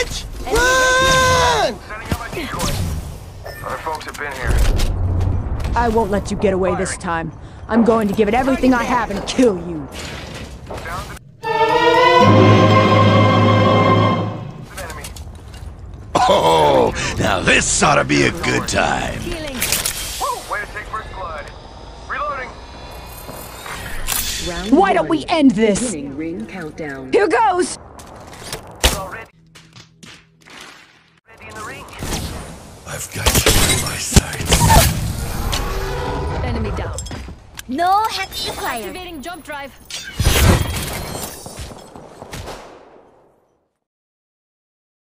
bitch! Run! Setting up my decoy. Other folks have been here. I won't let you get away this time. I'm going to give it everything I have and kill you. Oh, now this ought to be a good time. Way to take first blood. Reloading. Why don't we end this? Ring countdown. Here goes! Already in the ring. I've got you in my sights. Enemy down. No hacks required. Activating jump drive.